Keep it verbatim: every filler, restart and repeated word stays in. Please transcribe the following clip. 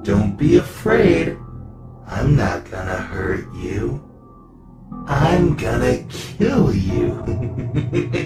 Don't be afraid. I'm not gonna hurt you. I'm gonna kill you.